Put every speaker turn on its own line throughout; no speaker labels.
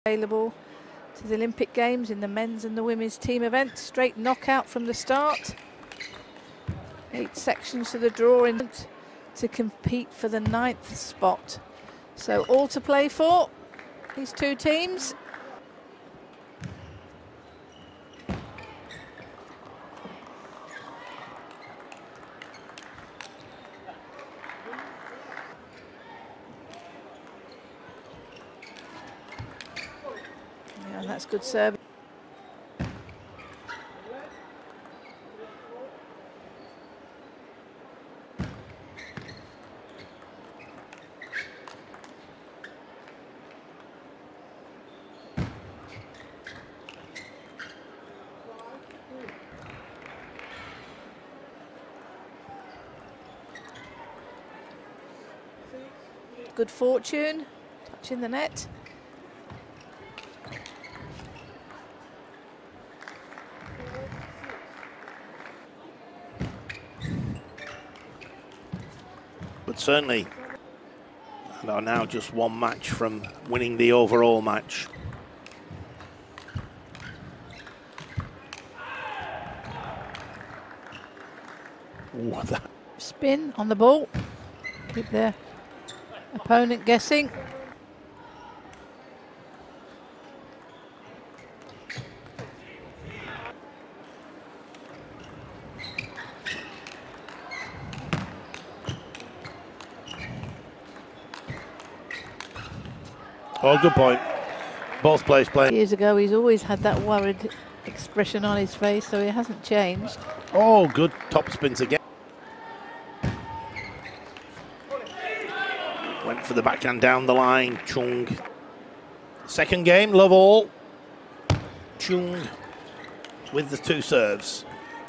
available to the Olympic Games in the men's and the women's team event. Straight knockout from the start. 8 sections to the draw to compete for the 9th spot. So all to play for, these two teams. Yeah, that's good service. Good fortune, touching the net.
But certainly, they are now just one match from winning the overall match. Ooh, that
Spin on the ball, keep their opponent guessing.
Oh, good point. Both players playing.
Years ago, he's always had that worried expression on his face, so he hasn't changed.
Oh, good top spins again. Went for the backhand down the line, Chung. Second game, love all. Chung with the 2 serves.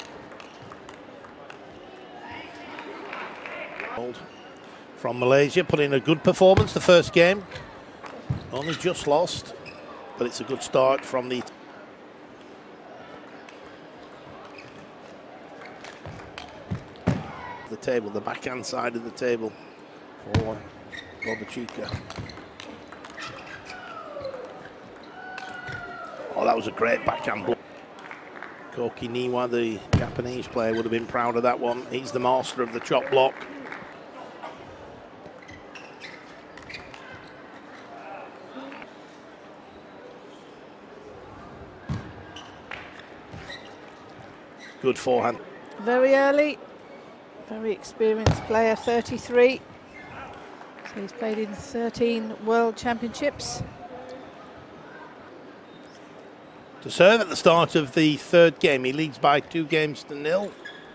From Malaysia, put in a good performance the first game. Only just lost, but it's a good start from the table, the backhand side of the table for Bobochika. Oh, that was a great backhand block. Koki Niwa, the Japanese player, would have been proud of that one. He's the master of the chop block. Good forehand.
Very early, very experienced player, 33. So he's played in 13 World Championships.
To serve at the start of the 3rd game, he leads by 2-0.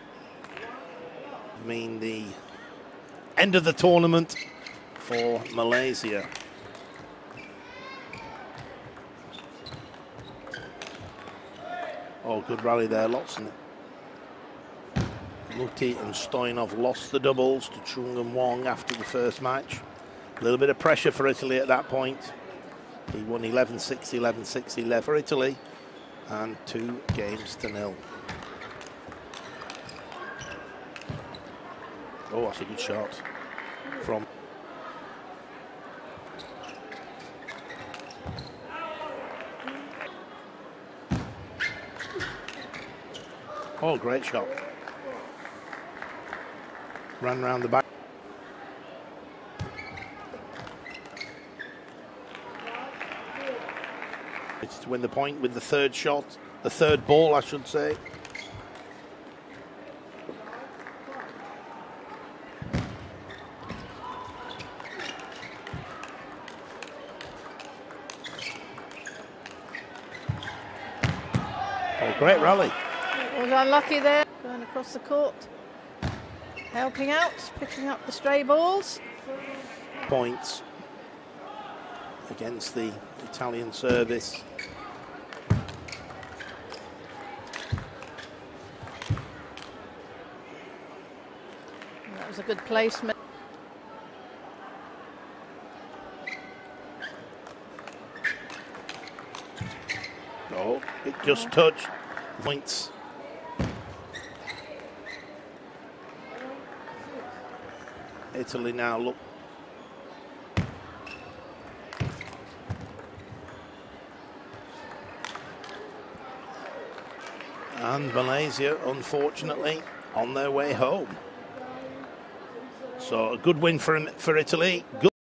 I mean, the end of the tournament for Malaysia. Oh, good rally there, Lotson. Muti and Stoyanov lost the doubles to Chung and Wong after the first match. A little bit of pressure for Italy at that point. He won 11-6, 11-6, 11 for Italy, and 2-0. Oh, that's a good shot from. Oh, great shot. Ran round the back. It's to win the point with the 3rd shot, the 3rd ball, I should say. Oh, great rally.
Was unlucky there, going across the court. Helping out, picking up the stray balls.
Points against the Italian service.
And that was a good placement.
Oh, it just touched. Points. Italy now look And Malaysia, unfortunately, on their way home. So a good win for Italy. Good